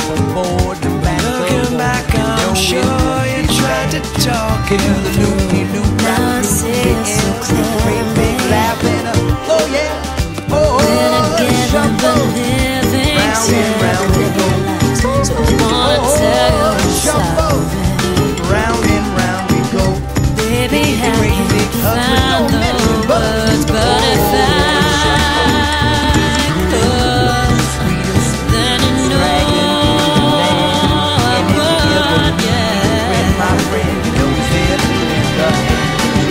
board and back. Looking back, I'm sure you tried to talk in the new Now I see it so clear. big laughing. Oh yeah, oh, When again the living round we go. so I wanna tell you Shuffle, round and round we go. baby, how can you find the words? But if I could, then you know I would, yeah. My friend, you know he's there to lend a hand.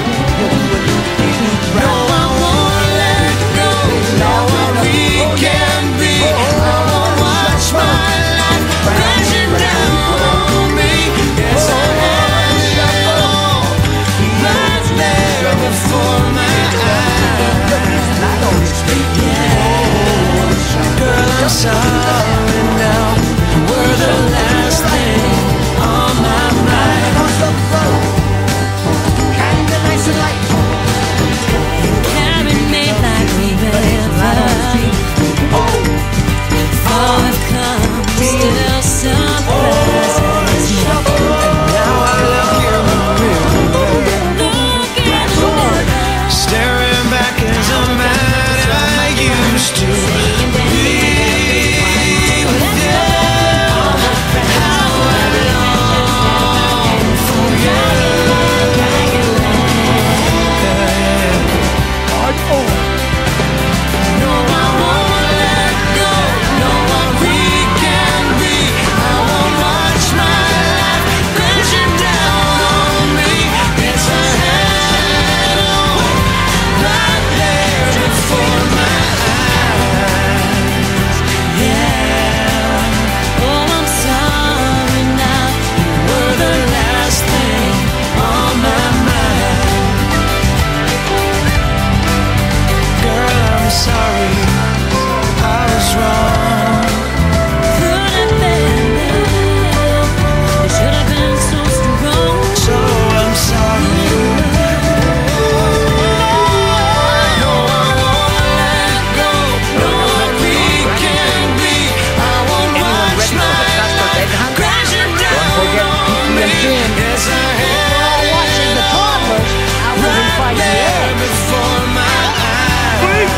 No, I won't let go. No, we can be. I won't watch my life crashing down on me. Yes, I had it all right there before my eyes. Yeah, girl, I'm sorry now. We're the last thing on my mind. Kinda nice and light. Carry me like we never. Oh, I've come, still surprises me. Now I look in the mirror, Look in the mirror, staring back as a man I used to be with you. How I long for you. no, I won't let go. No, what we can be. I won't watch my life crashing down on me. Yes, I had it all right there before my eyes. Yeah. Oh, I'm sorry now. We're the last thing on my mind. Girl, I'm sorry, I was wrong. Could have been there. It should have been so strong. So I'm sorry. No, I won't let go. No, what we can be. I won't watch my life crashing down on me. Yes, I had Watching the toddlers, I wouldn't fight the there eggs. before my eyes.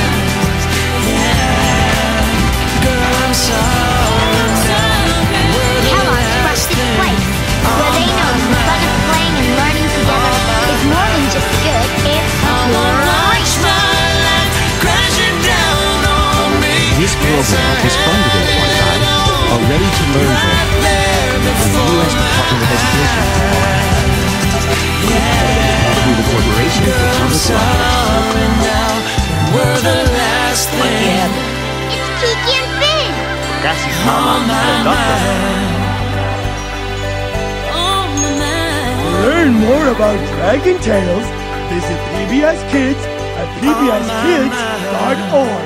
Yeah, girl, I'm sorry. Kellogg's Frosted Flakes, where they know the fun of playing and learning together is more than just good, it's Watch great. my life crashing down on me. This program is funded in part by a Ready to Learn grant from the U.S. Department of Education through the Corporation for Public Broadcasting. Now we're the last thing It's Kiki and Finn. on my mind. On my mind. Learn more about Dragon Tales. Visit PBS Kids at pbskids.org.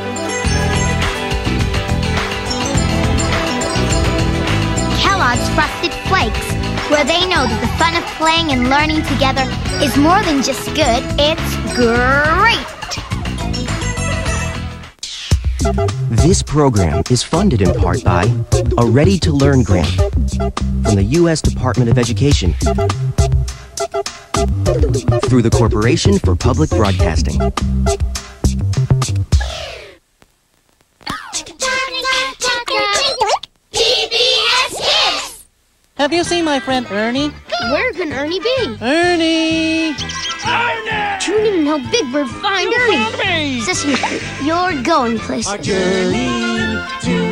Kellogg's Frosted Flakes, where they know that the fun of playing and learning together is more than just good, it's great. This program is funded in part by a Ready to Learn grant from the U.S. Department of Education through the Corporation for Public Broadcasting. PBS Kids. Have you seen my friend Ernie? Where can Ernie be? Ernie! Tune in and help Big Bird find Ernie. Sesame, you're going places. Journey to